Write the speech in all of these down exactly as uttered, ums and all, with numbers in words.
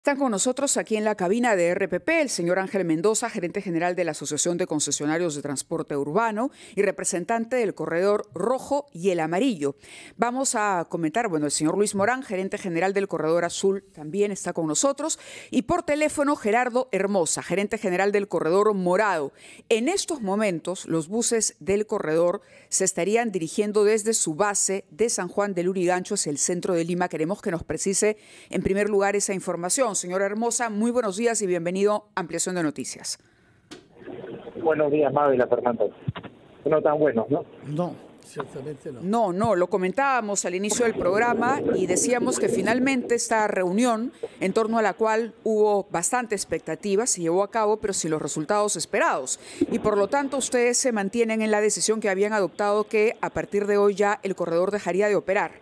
Están con nosotros aquí en la cabina de R P P el señor Ángel Mendoza, gerente general de la Asociación de Concesionarios de Transporte Urbano y representante del Corredor Rojo y el Amarillo. Vamos a comentar, bueno, el señor Luis Morán, gerente general del Corredor Azul, también está con nosotros. Y por teléfono, Gerardo Hermosa, gerente general del Corredor Morado. En estos momentos, los buses del corredor se estarían dirigiendo desde su base de San Juan del Lurigancho hacia el centro de Lima. Queremos que nos precise, en primer lugar, esa información. Señora Hermosa, muy buenos días y bienvenido a Ampliación de Noticias. Buenos días, Mávila Fernando. No tan buenos, ¿no? No, ciertamente no. No, no, lo comentábamos al inicio del programa y decíamos que finalmente esta reunión, en torno a la cual hubo bastante expectativa, se llevó a cabo, pero sin los resultados esperados. Y por lo tanto, ustedes se mantienen en la decisión que habían adoptado, que a partir de hoy ya el corredor dejaría de operar.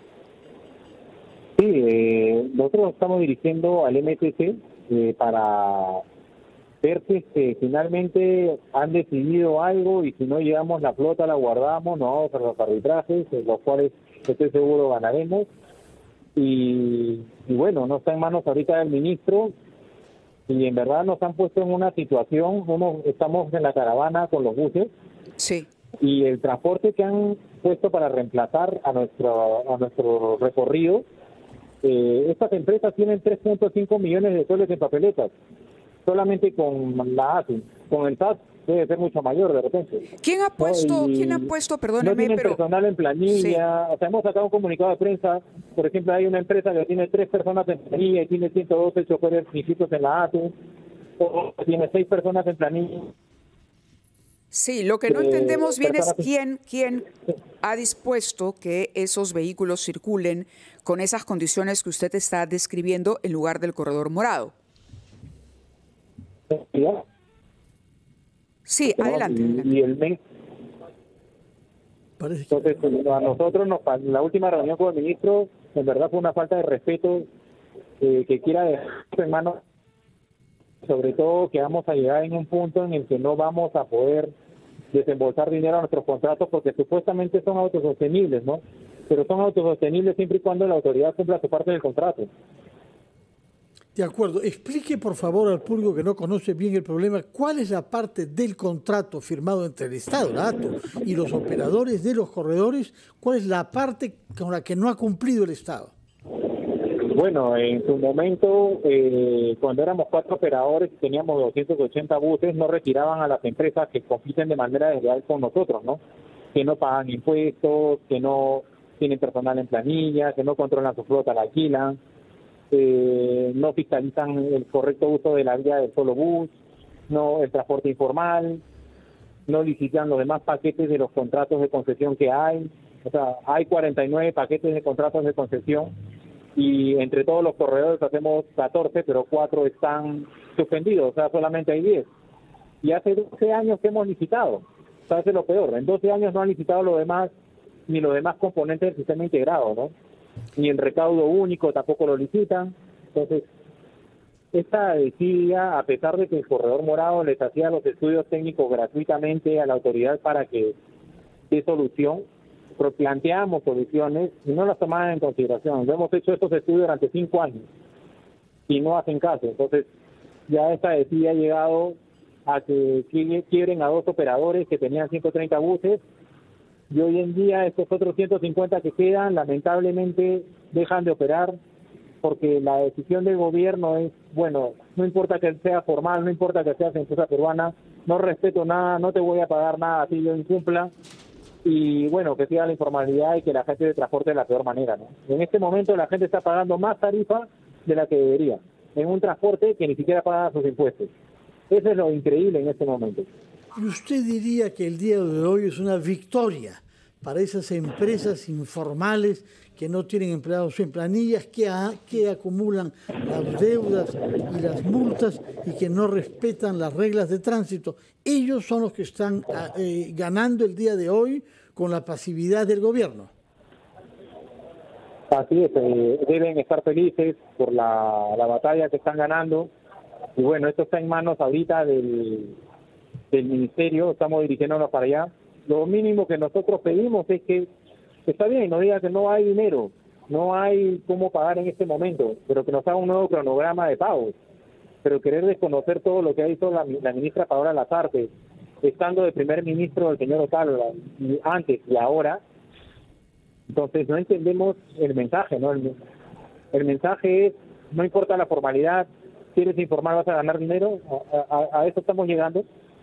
Sí, eh, nosotros estamos dirigiendo al M T C eh, para ver que este, finalmente han decidido algo y si no llevamos la flota, la guardamos, nos vamos a los arbitrajes, en los cuales estoy seguro ganaremos. Y, y bueno, no está en manos ahorita del ministro y en verdad nos han puesto en una situación, uno, estamos en la caravana con los buses. Sí. Y el transporte que han puesto para reemplazar a nuestro, a nuestro recorrido, Eh, estas empresas tienen tres punto cinco millones de soles en papeletas, solamente con la A S I. Con el S A S debe ser mucho mayor de repente. ¿Quién ha puesto, ¿no? ¿quién ha puesto, perdóneme, no tienen pero... personal en planilla, sí. O sea, hemos sacado un comunicado de prensa, por ejemplo, hay una empresa que tiene tres personas en planilla y tiene ciento doce choferes inscritos en la A S I, o tiene seis personas en planilla. Sí, lo que no entendemos bien es quién, quién ha dispuesto que esos vehículos circulen con esas condiciones que usted está describiendo en lugar del corredor morado. Sí, adelante. adelante. Y el mes. Entonces, a nosotros, nos, la última reunión con el ministro, en verdad fue una falta de respeto eh, que quiera dejar en manos. Sobre todo que vamos a llegar en un punto en el que no vamos a poder desembolsar dinero a nuestros contratos porque supuestamente son autosostenibles, ¿no? Pero son autosostenibles siempre y cuando la autoridad cumpla su parte del contrato. De acuerdo. Explique, por favor, al público que no conoce bien el problema, cuál es la parte del contrato firmado entre el Estado, la A T O, y los operadores de los corredores, cuál es la parte con la que no ha cumplido el Estado. Bueno, en su momento, eh, cuando éramos cuatro operadores y teníamos doscientos ochenta buses, no retiraban a las empresas que compiten de manera desleal con nosotros, ¿no? Que no pagan impuestos, que no tienen personal en planilla, que no controlan su flota, la alquilan, eh, no fiscalizan el correcto uso de la vía del solo bus, no el transporte informal, no licitan los demás paquetes de los contratos de concesión que hay. O sea, hay cuarenta y nueve paquetes de contratos de concesión. Y entre todos los corredores hacemos catorce, pero cuatro están suspendidos, o sea, solamente hay diez. Y hace doce años que hemos licitado, o sea, eso es lo peor. En doce años no han licitado los demás, ni los demás componentes del sistema integrado, ¿no? Ni el recaudo único tampoco lo licitan. Entonces, esta desidia, a pesar de que el Corredor Morado les hacía los estudios técnicos gratuitamente a la autoridad para que dé solución, planteamos soluciones y no las tomaban en consideración. Hemos hecho estos estudios durante cinco años y no hacen caso. Entonces, ya esta decisión ha llegado a que quiebren a dos operadores que tenían ciento treinta buses y hoy en día estos otros ciento cincuenta que quedan, lamentablemente, dejan de operar porque la decisión del gobierno es, bueno, no importa que sea formal, no importa que seas empresa peruana, no respeto nada, no te voy a pagar nada si yo incumpla. Y bueno, que siga la informalidad y que la gente se transporte de la peor manera, ¿no? En este momento la gente está pagando más tarifa de la que debería, en un transporte que ni siquiera paga sus impuestos. Eso es lo increíble en este momento. ¿Y usted diría que el día de hoy es una victoria para esas empresas informales que no tienen empleados en planillas, que, a, que acumulan las deudas y las multas y que no respetan las reglas de tránsito? Ellos son los que están eh, ganando el día de hoy con la pasividad del gobierno. Así es, eh, deben estar felices por la, la batalla que están ganando. Y bueno, esto está en manos ahorita del, del ministerio, estamos dirigiéndonos para allá. Lo mínimo que nosotros pedimos es que, está bien, no diga que no hay dinero, no hay cómo pagar en este momento, pero que nos haga un nuevo cronograma de pagos. Pero querer desconocer todo lo que ha hecho la, la ministra Paola Lazarte, estando de primer ministro el señor Otárola, antes y ahora, entonces no entendemos el mensaje, ¿no? El, el mensaje es, no importa la formalidad, quieres informar, vas a ganar dinero, a, a, a eso estamos llegando.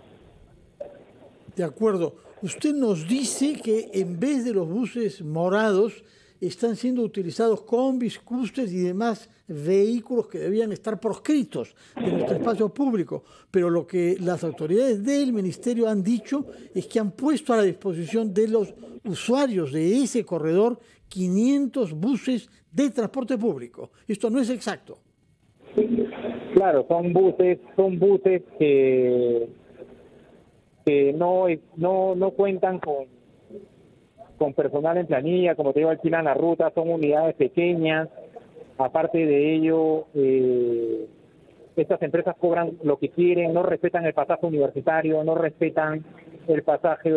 De acuerdo. Usted nos dice que en vez de los buses morados están siendo utilizados combis, cústers y demás vehículos que debían estar proscritos de nuestro espacio público. Pero lo que las autoridades del ministerio han dicho es que han puesto a la disposición de los usuarios de ese corredor quinientos buses de transporte público. Esto no es exacto. Claro, son buses, son buses que, que no, no, no cuentan con, con personal en planilla, como te digo, alquilan la ruta, son unidades pequeñas. Aparte de ello, eh, estas empresas cobran lo que quieren, no respetan el pasaje universitario, no respetan el pasaje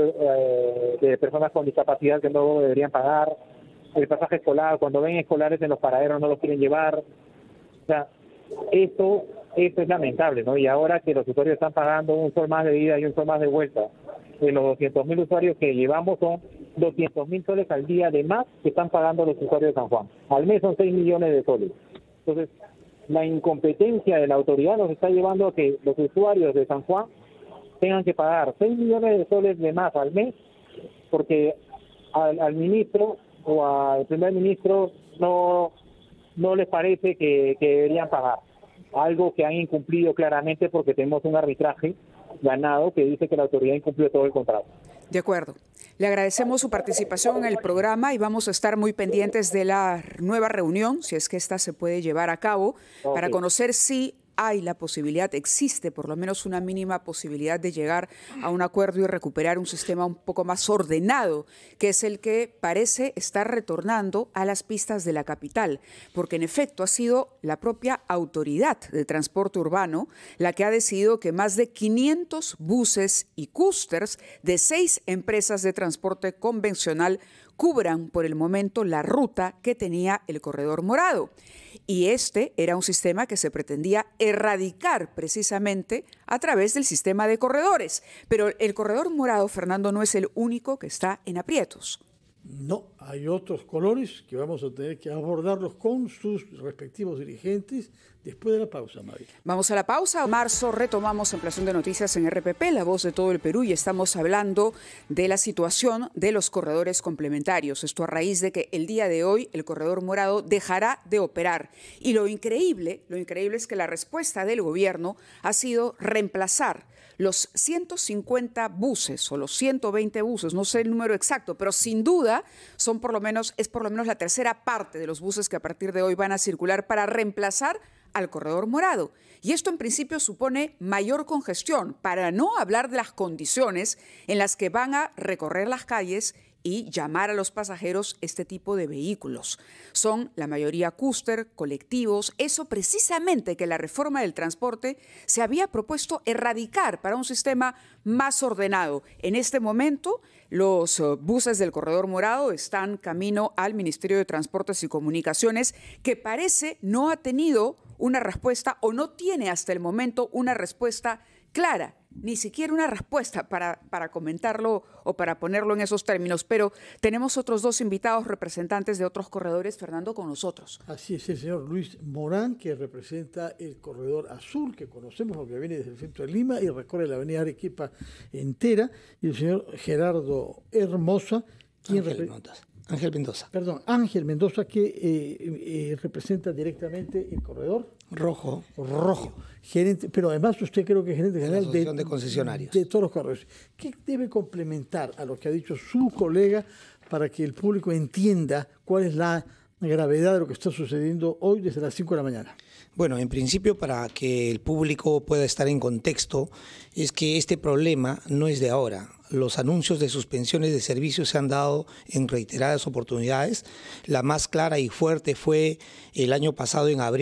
eh, de personas con discapacidad que no deberían pagar, el pasaje escolar, cuando ven escolares en los paraderos no los quieren llevar. O sea, esto, esto es lamentable, ¿no? Y ahora que los usuarios están pagando un sol más de ida y un sol más de vuelta, de los doscientos mil usuarios que llevamos son doscientos mil soles al día de más que están pagando los usuarios de San Juan. Al mes son seis millones de soles. Entonces, la incompetencia de la autoridad nos está llevando a que los usuarios de San Juan tengan que pagar seis millones de soles de más al mes porque al, al ministro o al primer ministro no, no les parece que, que deberían pagar. Algo que han incumplido claramente porque tenemos un arbitraje ganado que dice que la autoridad incumplió todo el contrato. De acuerdo. Le agradecemos su participación en el programa y vamos a estar muy pendientes de la nueva reunión, si es que esta se puede llevar a cabo, okay, para conocer si hay la posibilidad, existe por lo menos una mínima posibilidad de llegar a un acuerdo y recuperar un sistema un poco más ordenado, que es el que parece estar retornando a las pistas de la capital, porque en efecto ha sido la propia autoridad de transporte urbano la que ha decidido que más de quinientos buses y cústers de seis empresas de transporte convencional cubran por el momento la ruta que tenía el corredor morado. Y este era un sistema que se pretendía erradicar precisamente a través del sistema de corredores. Pero el corredor morado, Fernando, no es el único que está en aprietos. No, hay otros colores que vamos a tener que abordarlos con sus respectivos dirigentes después de la pausa, María. Vamos a la pausa. En marzo retomamos Ampliación de Noticias en R P P, la voz de todo el Perú, y estamos hablando de la situación de los corredores complementarios. Esto a raíz de que el día de hoy el corredor morado dejará de operar. Y lo increíble, lo increíble es que la respuesta del gobierno ha sido reemplazar los ciento cincuenta buses o los ciento veinte buses, no sé el número exacto, pero sin duda son por lo menos, es por lo menos la tercera parte de los buses que a partir de hoy van a circular para reemplazar al corredor morado. Y esto en principio supone mayor congestión, para no hablar de las condiciones en las que van a recorrer las calles y llamar a los pasajeros este tipo de vehículos. Son la mayoría cúster, colectivos, eso precisamente que la reforma del transporte se había propuesto erradicar para un sistema más ordenado. En este momento, los buses del corredor morado están camino al Ministerio de Transportes y Comunicaciones, que parece no ha tenido una respuesta o no tiene hasta el momento una respuesta clara, ni siquiera una respuesta para, para comentarlo o para ponerlo en esos términos. Pero tenemos otros dos invitados representantes de otros corredores, Fernando, con nosotros. Así es, el señor Luis Morán, que representa el corredor azul, que conocemos porque viene desde el centro de Lima y recorre la avenida Arequipa entera, y el señor Gerardo Hermosa, quien Ángel Mendoza. Ángel Mendoza. Perdón, Ángel Mendoza, que eh, eh, representa directamente el corredor rojo. Rojo. Gerente, pero además usted creo que es gerente general de, de concesionarios. De todos los corredores. ¿Qué debe complementar a lo que ha dicho su colega para que el público entienda cuál es la gravedad de lo que está sucediendo hoy desde las cinco de la mañana? Bueno, en principio, para que el público pueda estar en contexto, es que este problema no es de ahora. Los anuncios de suspensiones de servicios se han dado en reiteradas oportunidades. La más clara y fuerte fue el año pasado en abril,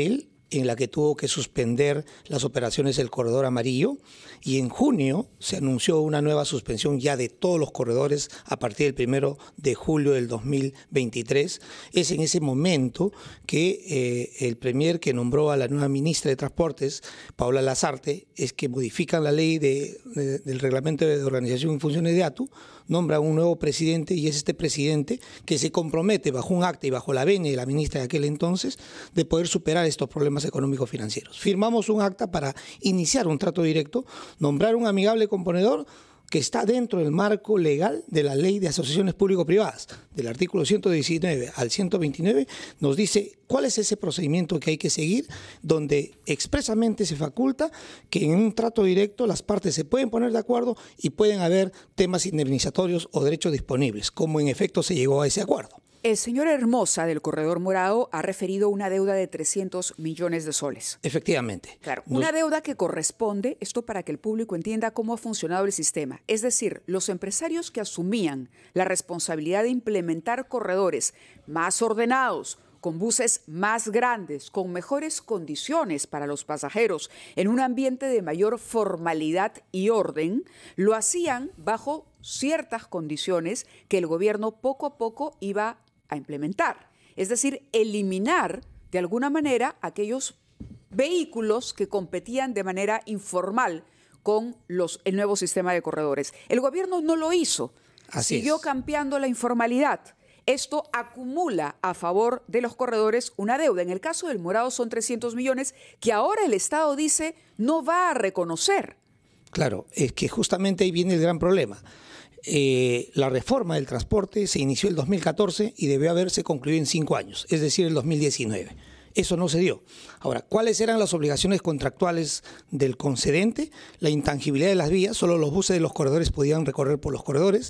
en la que tuvo que suspender las operaciones del corredor amarillo, y en junio se anunció una nueva suspensión ya de todos los corredores a partir del primero de julio del dos mil veintitrés. Es en ese momento que eh, el premier que nombró a la nueva ministra de Transportes, Paola Lazarte, es que modifican la ley de, de, del reglamento de organización y funciones de A T U, nombra un nuevo presidente, y es este presidente que se compromete bajo un acta y bajo la venia de la ministra de aquel entonces de poder superar estos problemas económicos financieros. Firmamos un acta para iniciar un trato directo, nombrar un amigable componedor que está dentro del marco legal de la Ley de Asociaciones Público-Privadas. Del artículo ciento diecinueve al ciento veintinueve nos dice cuál es ese procedimiento que hay que seguir, donde expresamente se faculta que en un trato directo las partes se pueden poner de acuerdo y pueden haber temas indemnizatorios o derechos disponibles, como en efecto se llegó a ese acuerdo. El señor Hermosa del Corredor Morado ha referido una deuda de trescientos millones de soles. Efectivamente. Claro, una deuda que corresponde, esto para que el público entienda cómo ha funcionado el sistema, es decir, los empresarios que asumían la responsabilidad de implementar corredores más ordenados, con buses más grandes, con mejores condiciones para los pasajeros, en un ambiente de mayor formalidad y orden, lo hacían bajo ciertas condiciones que el gobierno poco a poco iba a implementar. Es decir, eliminar de alguna manera aquellos vehículos que competían de manera informal con los, el nuevo sistema de corredores. El gobierno no lo hizo, Así siguió es. campeando la informalidad. Esto acumula a favor de los corredores una deuda. En el caso del Morado son trescientos millones que ahora el Estado dice no va a reconocer. Claro, es que justamente ahí viene el gran problema. Eh, la reforma del transporte se inició el dos mil catorce y debió haberse concluido en cinco años, es decir, el dos mil diecinueve. Eso no se dio. Ahora, ¿cuáles eran las obligaciones contractuales del concedente? La intangibilidad de las vías, solo los buses de los corredores podían recorrer por los corredores.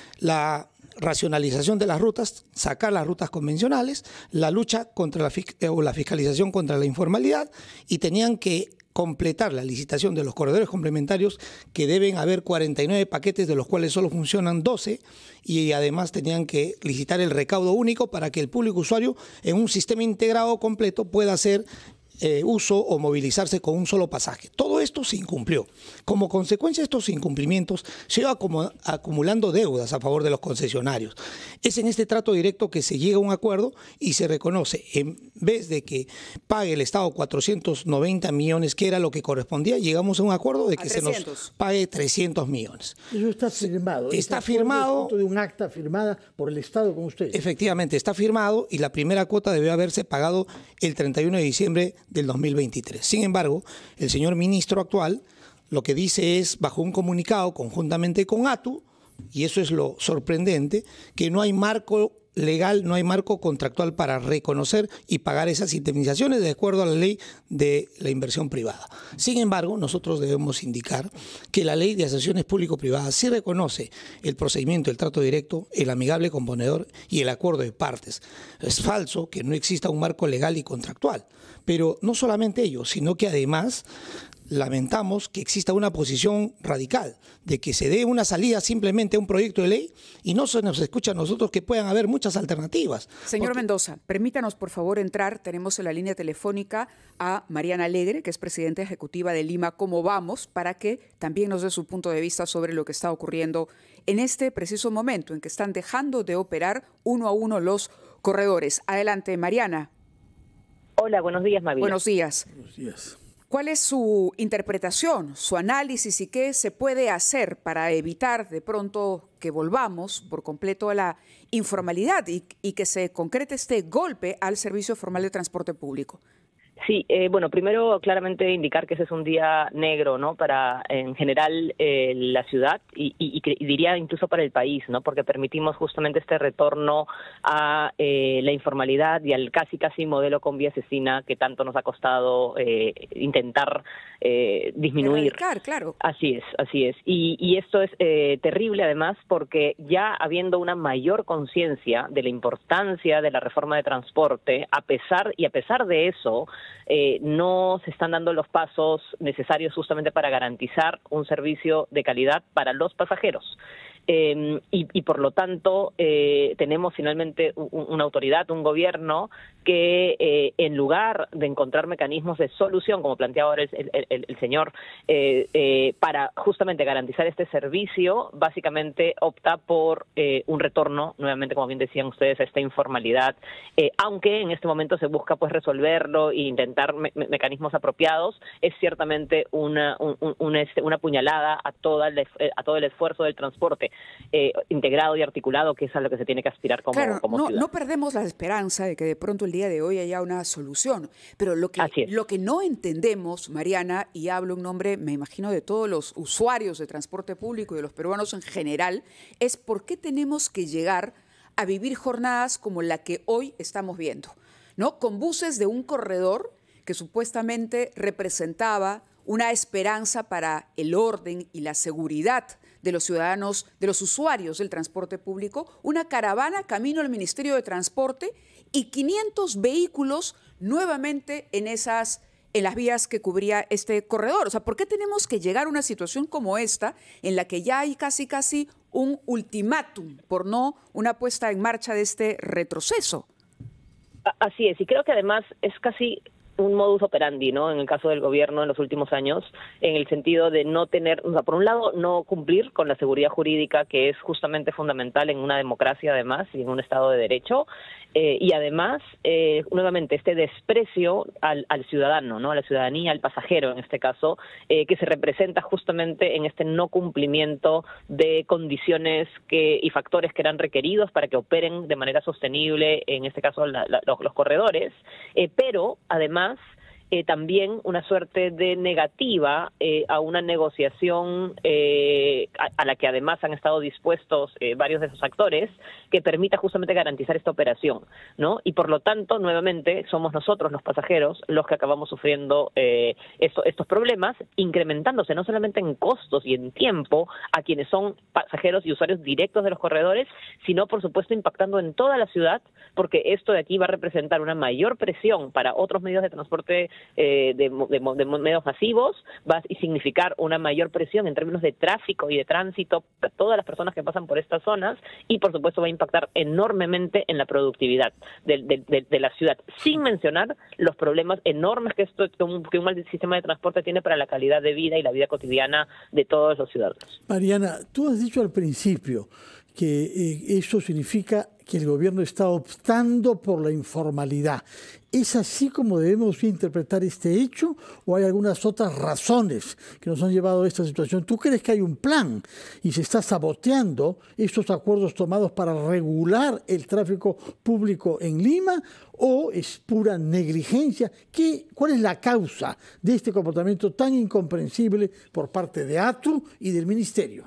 La racionalización de las rutas, sacar las rutas convencionales, la lucha contra la, o la fiscalización contra la informalidad, y tenían que completar la licitación de los corredores complementarios, que deben haber cuarenta y nueve paquetes, de los cuales solo funcionan doce, y además tenían que licitar el recaudo único para que el público usuario en un sistema integrado completo pueda hacer Eh, uso o movilizarse con un solo pasaje. Todo esto se incumplió. Como consecuencia de estos incumplimientos, se iba acumulando deudas a favor de los concesionarios. Es en este trato directo que se llega a un acuerdo y se reconoce, en vez de que pague el Estado cuatrocientos noventa millones, que era lo que correspondía, llegamos a un acuerdo de que se nos pague trescientos millones. Eso está firmado. Está firmado. Es de un acta firmada por el Estado con ustedes. Efectivamente, está firmado, y la primera cuota debió haberse pagado el treinta y uno de diciembre del dos mil veintitrés. Sin embargo, el señor ministro actual lo que dice es, bajo un comunicado conjuntamente con A T U, y eso es lo sorprendente, que no hay marco legal, no hay marco contractual para reconocer y pagar esas indemnizaciones de acuerdo a la ley de la inversión privada. Sin embargo, nosotros debemos indicar que la ley de asociaciones público-privadas sí reconoce el procedimiento, el trato directo, el amigable componedor y el acuerdo de partes. Es falso que no exista un marco legal y contractual, pero no solamente ello, sino que además lamentamos que exista una posición radical de que se dé una salida simplemente a un proyecto de ley y no se nos escucha a nosotros que puedan haber muchas alternativas. Señor Porque... Mendoza, permítanos por favor entrar. Tenemos en la línea telefónica a Mariana Alegre, que es presidenta ejecutiva de Lima Cómo Vamos, para que también nos dé su punto de vista sobre lo que está ocurriendo en este preciso momento en que están dejando de operar uno a uno los corredores. Adelante, Mariana. Hola, buenos días, Mavi. Buenos días. Buenos días. ¿Cuál es su interpretación, su análisis y qué se puede hacer para evitar de pronto que volvamos por completo a la informalidad y, y que se concrete este golpe al servicio formal de transporte público? Sí, eh, bueno, primero claramente indicar que ese es un día negro, ¿no? Para en general eh, la ciudad y, y, y diría incluso para el país, ¿no? Porque permitimos justamente este retorno a eh, la informalidad y al casi casi modelo con vía asesina que tanto nos ha costado eh, intentar eh, disminuir. Erradicar, claro. Así es, así es. Y, y esto es eh, terrible además porque ya habiendo una mayor conciencia de la importancia de la reforma de transporte, a pesar y a pesar de eso, Eh, no se están dando los pasos necesarios justamente para garantizar un servicio de calidad para los pasajeros. eh, y, y por lo tanto eh, tenemos finalmente un, una autoridad, un gobierno que eh, en lugar de encontrar mecanismos de solución, como planteaba ahora el, el, el, el señor, eh, eh, para justamente garantizar este servicio, básicamente opta por eh, un retorno, nuevamente, como bien decían ustedes, a esta informalidad, eh, aunque en este momento se busca pues resolverlo e intentar me me mecanismos apropiados, es ciertamente una, un, un, una, una puñalada a, toda el, a todo el esfuerzo del transporte eh, integrado y articulado, que es a lo que se tiene que aspirar como, claro, como no, ciudad. No perdemos la esperanza de que de pronto el día de hoy haya una solución, pero lo que, lo que no entendemos, Mariana, y hablo en nombre, me imagino, de todos los usuarios de transporte público y de los peruanos en general, es por qué tenemos que llegar a vivir jornadas como la que hoy estamos viendo, ¿no? Con buses de un corredor que supuestamente representaba una esperanza para el orden y la seguridad de los ciudadanos, de los usuarios del transporte público, una caravana camino al Ministerio de Transporte y quinientos vehículos nuevamente en esas, en las vías que cubría este corredor. O sea, ¿por qué tenemos que llegar a una situación como esta en la que ya hay casi casi un ultimátum, por no una puesta en marcha de este retroceso? Así es, y creo que además es casi un modus operandi, ¿no? En el caso del gobierno en los últimos años, en el sentido de no tener, o sea, por un lado, no cumplir con la seguridad jurídica, que es justamente fundamental en una democracia, además, y en un Estado de Derecho, eh, y además, eh, nuevamente, este desprecio al, al ciudadano, ¿no? A la ciudadanía, al pasajero, en este caso, eh, que se representa justamente en este no cumplimiento de condiciones que y factores que eran requeridos para que operen de manera sostenible, en este caso, la, la, los, los corredores, eh, pero, además, Eh, también una suerte de negativa eh, a una negociación eh, a, a la que además han estado dispuestos eh, varios de esos actores, que permita justamente garantizar esta operación, ¿no? Y por lo tanto, nuevamente, somos nosotros los pasajeros los que acabamos sufriendo eh, esto, estos problemas, incrementándose no solamente en costos y en tiempo a quienes son pasajeros y usuarios directos de los corredores, sino por supuesto impactando en toda la ciudad, porque esto de aquí va a representar una mayor presión para otros medios de transporte Eh, de, de, de medios masivos, va a significar una mayor presión en términos de tráfico y de tránsito para todas las personas que pasan por estas zonas, y por supuesto va a impactar enormemente en la productividad de, de, de, de la ciudad, sin mencionar los problemas enormes que, esto, que, un, que un mal sistema de transporte tiene para la calidad de vida y la vida cotidiana de todos los ciudadanos. Mariana, tú has dicho al principio que eh, eso significa que el gobierno está optando por la informalidad. ¿Es así como debemos interpretar este hecho o hay algunas otras razones que nos han llevado a esta situación? ¿Tú crees que hay un plan y se está saboteando estos acuerdos tomados para regular el tráfico público en Lima, o es pura negligencia? ¿Qué, ¿Cuál es la causa de este comportamiento tan incomprensible por parte de ATU y del Ministerio?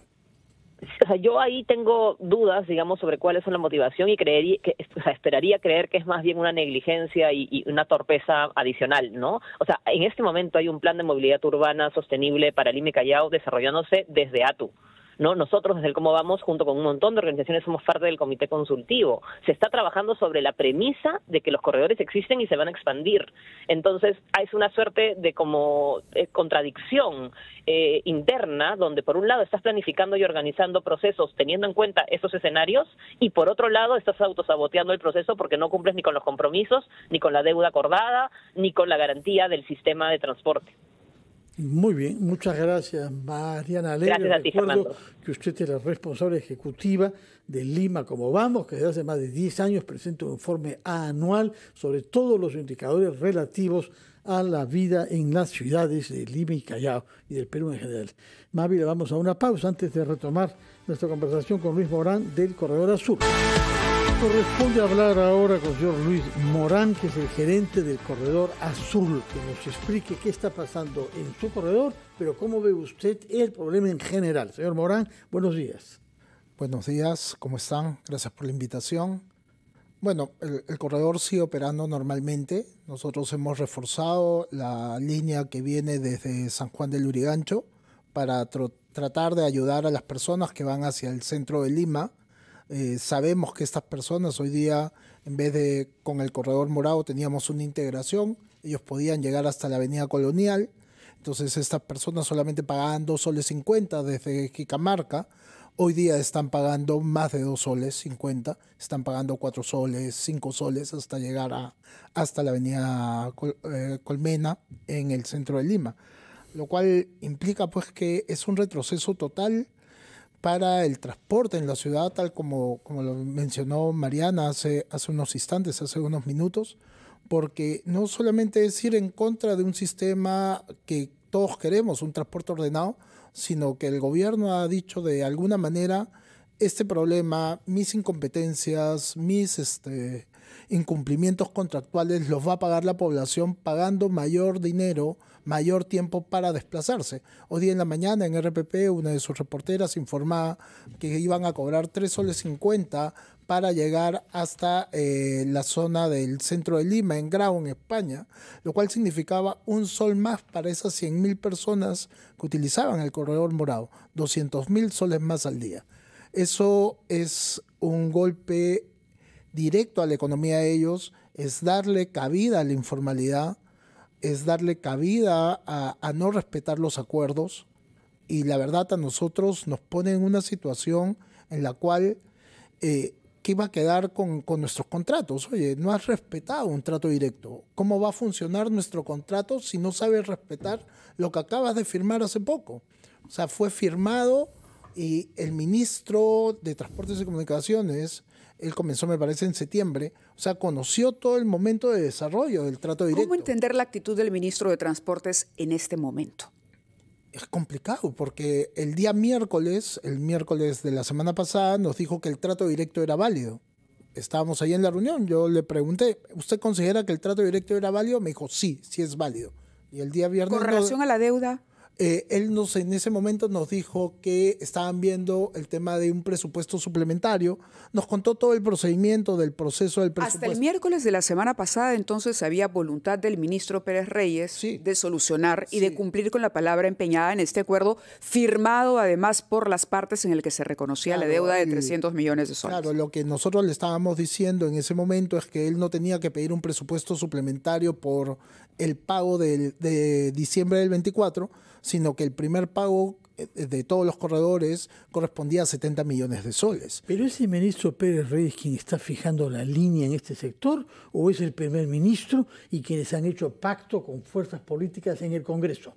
O sea, yo ahí tengo dudas, digamos, sobre cuáles son la motivación, y creería que, o sea, esperaría creer que es más bien una negligencia y, y una torpeza adicional, ¿no? O sea, en este momento hay un plan de movilidad urbana sostenible para Lima y Callao desarrollándose desde ATU, ¿no? Nosotros, desde el Cómo Vamos, junto con un montón de organizaciones, somos parte del comité consultivo. Se está trabajando sobre la premisa de que los corredores existen y se van a expandir. Entonces, es una suerte de como eh, contradicción eh, interna, donde por un lado estás planificando y organizando procesos teniendo en cuenta esos escenarios, y por otro lado estás autosaboteando el proceso porque no cumples ni con los compromisos, ni con la deuda acordada, ni con la garantía del sistema de transporte. Muy bien, muchas gracias, Mariana Alegre. Gracias a ti, Recuerdo Fernando. que usted es la responsable ejecutiva de Lima Como Vamos, que desde hace más de diez años presenta un informe anual sobre todos los indicadores relativos a la vida en las ciudades de Lima y Callao y del Perú en general. Mavi, le vamos a una pausa antes de retomar nuestra conversación con Luis Morán del Corredor Azul. Corresponde hablar ahora con el señor Luis Morán, que es el gerente del Corredor Azul, que nos explique qué está pasando en su corredor, pero cómo ve usted el problema en general. Señor Morán, buenos días. Buenos días, ¿cómo están? Gracias por la invitación. Bueno, el, el corredor sigue operando normalmente. Nosotros hemos reforzado la línea que viene desde San Juan del Lurigancho para tr- tratar de ayudar a las personas que van hacia el centro de Lima. Eh, sabemos que estas personas hoy día, en vez de con el corredor morado, teníamos una integración. Ellos podían llegar hasta la avenida Colonial. Entonces estas personas solamente pagaban dos soles cincuenta desde Jicamarca Hoy día están pagando más de dos soles cincuenta, están pagando cuatro soles, cinco soles hasta llegar a, hasta la avenida Col, eh, Colmena en el centro de Lima, lo cual implica pues que es un retroceso total para el transporte en la ciudad, tal como, como lo mencionó Mariana hace, hace unos instantes, hace unos minutos, porque no solamente es ir en contra de un sistema que todos queremos, un transporte ordenado, sino que el gobierno ha dicho de alguna manera, este problema, mis incompetencias, mis este, incumplimientos contractuales los va a pagar la población pagando mayor dinero, mayor tiempo para desplazarse. Hoy día en la mañana en R P P una de sus reporteras informaba que iban a cobrar tres soles cincuenta para llegar hasta eh, la zona del centro de Lima, en Grau, en España, lo cual significaba un sol más para esas cien mil personas que utilizaban el corredor morado, doscientos mil soles más al día. Eso es un golpe directo a la economía de ellos, es darle cabida a la informalidad, es darle cabida a, a no respetar los acuerdos, y la verdad a nosotros nos pone en una situación en la cual eh, ¿qué va a quedar con, con nuestros contratos? Oye, no has respetado un trato directo. ¿Cómo va a funcionar nuestro contrato si no sabes respetar lo que acabas de firmar hace poco? O sea, fue firmado y el ministro de Transportes y Comunicaciones, él comenzó, me parece, en septiembre, o sea, conoció todo el momento de desarrollo del trato directo. ¿Cómo entender la actitud del ministro de Transportes en este momento? Es complicado porque el día miércoles, el miércoles de la semana pasada, nos dijo que el trato directo era válido. Estábamos ahí en la reunión, yo le pregunté, ¿usted considera que el trato directo era válido? Me dijo, sí, sí es válido. Y el día viernes... ¿Con relación no, a la deuda? Eh, él nos, en ese momento nos dijo que estaban viendo el tema de un presupuesto suplementario. Nos contó todo el procedimiento del proceso del presupuesto. Hasta el miércoles de la semana pasada, entonces, había voluntad del ministro Pérez Reyes sí. de solucionar y sí. de cumplir con la palabra empeñada en este acuerdo, firmado además por las partes en el que se reconocía claro, la deuda de trescientos millones de soles. Claro, lo que nosotros le estábamos diciendo en ese momento es que él no tenía que pedir un presupuesto suplementario por el pago de, de diciembre del veinticuatro, sino que el primer pago de todos los corredores correspondía a setenta millones de soles. ¿Pero es el ministro Pérez Reyes quien está fijando la línea en este sector o es el primer ministro y quienes han hecho pacto con fuerzas políticas en el Congreso?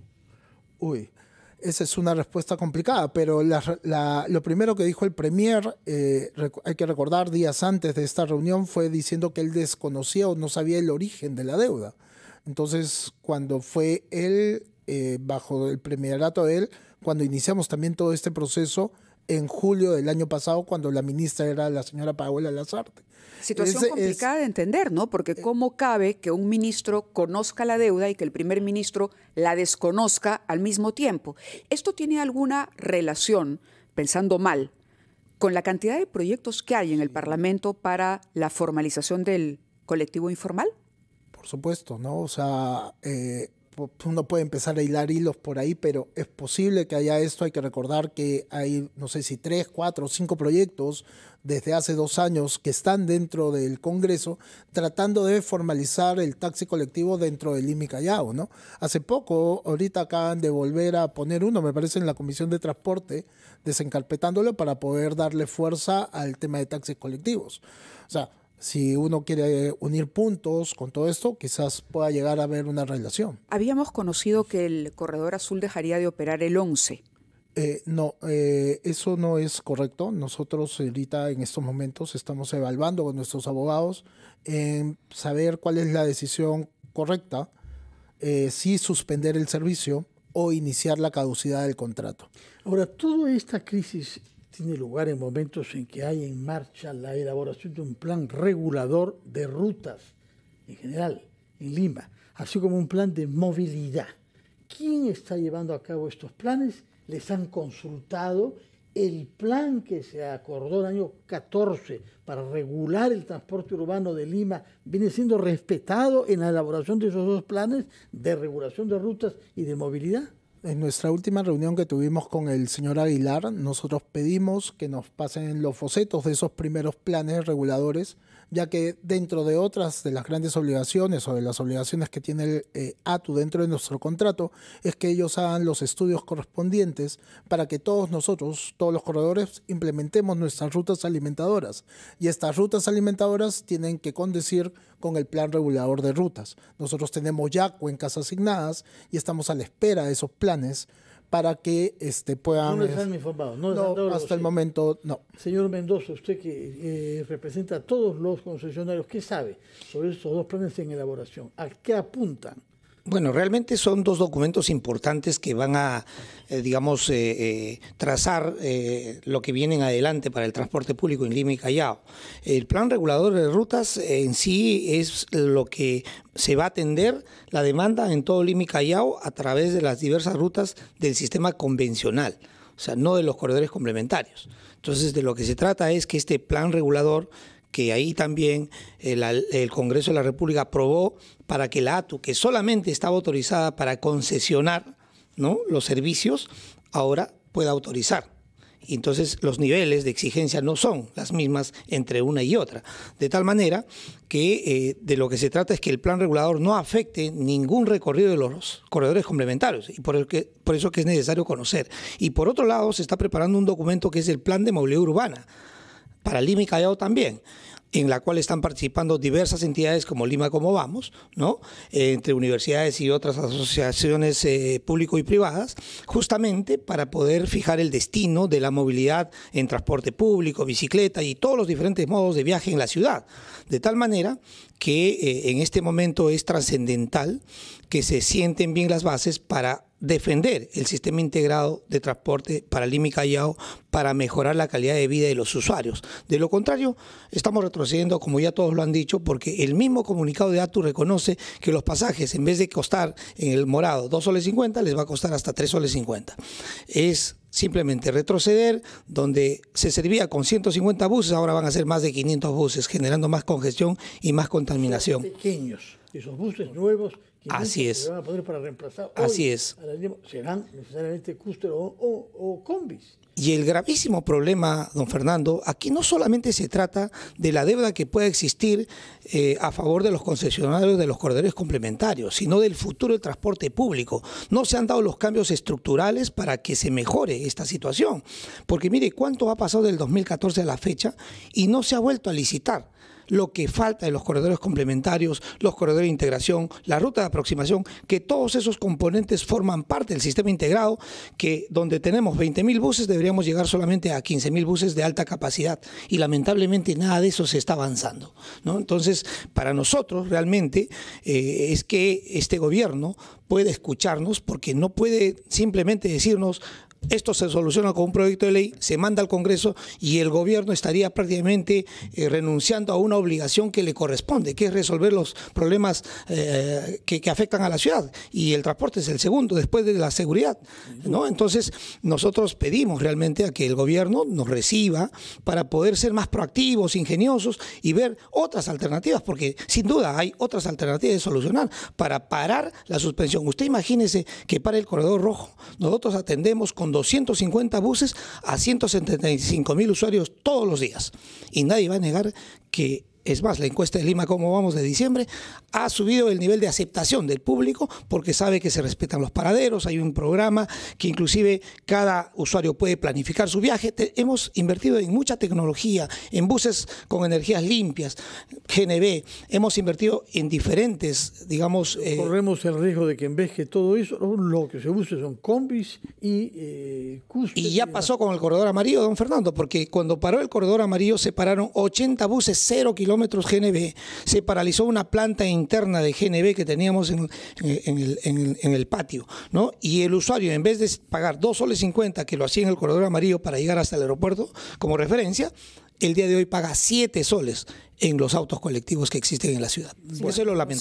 Uy, esa es una respuesta complicada, pero la, la, lo primero que dijo el premier, eh, hay que recordar, días antes de esta reunión, fue diciendo que él desconocía o no sabía el origen de la deuda. Entonces, cuando fue él... Eh, bajo el premierato de él, cuando iniciamos también todo este proceso en julio del año pasado, cuando la ministra era la señora Paola Lazarte. Situación es, complicada es, de entender, ¿no? Porque ¿cómo cabe que un ministro conozca la deuda y que el primer ministro la desconozca al mismo tiempo? ¿Esto tiene alguna relación, pensando mal, con la cantidad de proyectos que hay en el Parlamento para la formalización del colectivo informal? Por supuesto, ¿no? O sea... Eh, uno puede empezar a hilar hilos por ahí, pero es posible que haya esto. Hay que recordar que hay, no sé si tres, cuatro o cinco proyectos desde hace dos años que están dentro del Congreso tratando de formalizar el taxi colectivo dentro del Lima y Callao, ¿no? Hace poco, ahorita acaban de volver a poner uno, me parece, en la Comisión de Transporte, desencarpetándolo para poder darle fuerza al tema de taxis colectivos. O sea, si uno quiere unir puntos con todo esto, quizás pueda llegar a haber una relación. Habíamos conocido que el Corredor Azul dejaría de operar el once. Eh, no, eh, eso no es correcto. Nosotros ahorita en estos momentos estamos evaluando con nuestros abogados en saber cuál es la decisión correcta, eh, si suspender el servicio o iniciar la caducidad del contrato. Ahora, toda esta crisis tiene lugar en momentos en que hay en marcha la elaboración de un plan regulador de rutas en general en Lima, así como un plan de movilidad. ¿Quién está llevando a cabo estos planes? ¿Les han consultado? El plan que se acordó en el año catorce para regular el transporte urbano de Lima viene siendo respetado en la elaboración de esos dos planes de regulación de rutas y de movilidad. En nuestra última reunión que tuvimos con el señor Aguilar, nosotros pedimos que nos pasen los bocetos de esos primeros planes reguladores, ya que dentro de otras de las grandes obligaciones o de las obligaciones que tiene el eh, A T U dentro de nuestro contrato, es que ellos hagan los estudios correspondientes para que todos nosotros, todos los corredores, implementemos nuestras rutas alimentadoras. Y estas rutas alimentadoras tienen que condecir con el plan regulador de rutas. Nosotros tenemos ya cuencas asignadas y estamos a la espera de esos planes para que este, puedan... No les han informado. No, les han no hasta el momento no. Señor Mendoza, usted que eh, representa a todos los concesionarios, ¿qué sabe sobre estos dos planes en elaboración? ¿A qué apuntan? Bueno, realmente son dos documentos importantes que van a, eh, digamos, eh, eh, trazar eh, lo que viene en adelante para el transporte público en Lima y Callao. El plan regulador de rutas en sí es lo que se va a atender la demanda en todo Lima y Callao a través de las diversas rutas del sistema convencional, o sea, no de los corredores complementarios. Entonces, de lo que se trata es que este plan regulador, que ahí también el, el Congreso de la República aprobó para que la A T U, que solamente estaba autorizada para concesionar, ¿no?, los servicios, ahora pueda autorizar. Y entonces los niveles de exigencia no son las mismas entre una y otra. De tal manera que eh, de lo que se trata es que el plan regulador no afecte ningún recorrido de los corredores complementarios, y por, el que, por eso que es necesario conocer. Y por otro lado se está preparando un documento que es el Plan de Movilidad Urbana, para Lima y Callao también, en la cual están participando diversas entidades como Lima Como Vamos, ¿no?, eh, entre universidades y otras asociaciones eh, público y privadas, justamente para poder fijar el destino de la movilidad en transporte público, bicicleta y todos los diferentes modos de viaje en la ciudad. De tal manera que eh, en este momento es trascendental que se sienten bien las bases para defender el sistema integrado de transporte para Lima y Callao, para mejorar la calidad de vida de los usuarios. De lo contrario, estamos retrocediendo, como ya todos lo han dicho, porque el mismo comunicado de A T U reconoce que los pasajes, en vez de costar en el morado dos soles cincuenta, les va a costar hasta tres soles cincuenta. Es simplemente retroceder, donde se servía con ciento cincuenta buses, ahora van a ser más de quinientos buses, generando más congestión y más contaminación. Son pequeños, esos buses nuevos, así es, se van a poner para reemplazar así hoy es. A la línea, serán necesariamente cúster o, o, o combis. Y el gravísimo problema, don Fernando, aquí no solamente se trata de la deuda que pueda existir eh, a favor de los concesionarios de los corredores complementarios, sino del futuro del transporte público. No se han dado los cambios estructurales para que se mejore esta situación. Porque mire, ¿cuánto ha pasado del dos mil catorce a la fecha y no se ha vuelto a licitar lo que falta de los corredores complementarios, los corredores de integración, la ruta de aproximación, que todos esos componentes forman parte del sistema integrado, que donde tenemos veinte mil buses deberíamos llegar solamente a quince mil buses de alta capacidad, y lamentablemente nada de eso se está avanzando, ¿no? Entonces, para nosotros realmente eh, es que este gobierno puede escucharnos, porque no puede simplemente decirnos: esto se soluciona con un proyecto de ley, se manda al Congreso y el gobierno estaría prácticamente eh, renunciando a una obligación que le corresponde, que es resolver los problemas eh, que, que afectan a la ciudad. Y el transporte es el segundo, después de la seguridad, ¿no? Entonces, nosotros pedimos realmente a que el gobierno nos reciba para poder ser más proactivos, ingeniosos y ver otras alternativas, porque sin duda hay otras alternativas de solucionar para parar la suspensión. Usted imagínese que para el corredor rojo nosotros atendemos con doscientos cincuenta buses a ciento setenta y cinco mil usuarios todos los días. Y nadie va a negar que, es más, la encuesta de Lima Como Vamos de diciembre ha subido el nivel de aceptación del público, porque sabe que se respetan los paraderos, hay un programa que inclusive cada usuario puede planificar su viaje. Te, hemos invertido en mucha tecnología, en buses con energías limpias, G N B, hemos invertido en diferentes, digamos... Eh, Corremos el riesgo de que en vez que todo eso, lo que se use son combis y eh, cúster. Y ya pasó con el corredor amarillo, don Fernando, porque cuando paró el corredor amarillo se pararon ochenta buses, cero kilómetros G N B, se paralizó una planta interna de G N B que teníamos en, en, el, en, el, en el patio, ¿no? Y el usuario, en vez de pagar dos soles cincuenta, que lo hacía en el corredor amarillo para llegar hasta el aeropuerto como referencia, el día de hoy paga siete soles en los autos colectivos que existen en la ciudad. Bueno, eso es lo lamentable.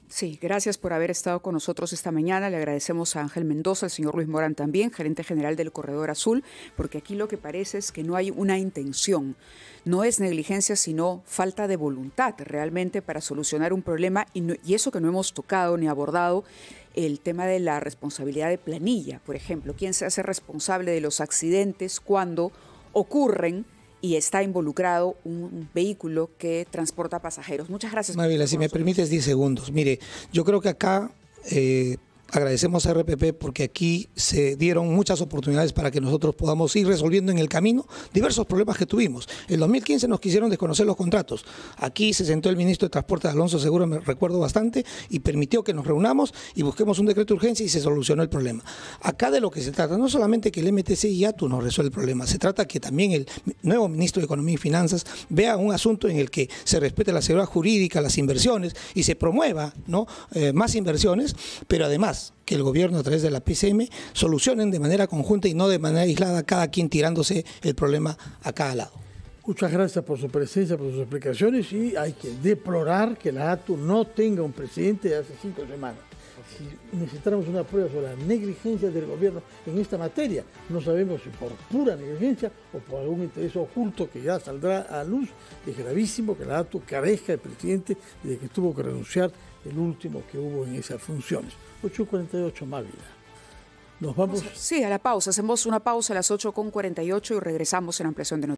Sí, gracias por haber estado con nosotros esta mañana. Le agradecemos a Ángel Mendoza, al señor Luis Morán también, gerente general del Corredor Azul, porque aquí lo que parece es que no hay una intención. No es negligencia, sino falta de voluntad realmente para solucionar un problema, y, no, y eso que no hemos tocado ni abordado, el tema de la responsabilidad de planilla, por ejemplo. ¿Quién se hace responsable de los accidentes cuando ocurren y está involucrado un vehículo que transporta pasajeros? Muchas gracias. Mávila, si me permites diez segundos. Mire, yo creo que acá eh, agradecemos a R P P porque aquí se dieron muchas oportunidades para que nosotros podamos ir resolviendo en el camino diversos problemas que tuvimos. En dos mil quince nos quisieron desconocer los contratos. Aquí se sentó el ministro de Transporte, Alonso Segura, me recuerdo bastante, y permitió que nos reunamos y busquemos un decreto de urgencia y se solucionó el problema. Acá de lo que se trata, no solamente que el M T C y ATU nos resuelva el problema, se trata que también el nuevo ministro de Economía y Finanzas vea un asunto en el que se respete la seguridad jurídica, las inversiones y se promueva, ¿no?, eh, más inversiones, pero además que el gobierno a través de la P C M solucionen de manera conjunta y no de manera aislada, cada quien tirándose el problema a cada lado. Muchas gracias por su presencia, por sus explicaciones, y hay que deplorar que la ATU no tenga un presidente de hace cinco semanas. Si necesitamos una prueba sobre la negligencia del gobierno en esta materia, no sabemos si por pura negligencia o por algún interés oculto que ya saldrá a luz. Es gravísimo que la ATU carezca del presidente desde que tuvo que renunciar el último que hubo en esas funciones. ocho cuarenta y ocho, Mávila. Nos vamos. Sí, a la pausa. Hacemos una pausa a las ocho con cuarenta y ocho y regresamos en ampliación de noticias.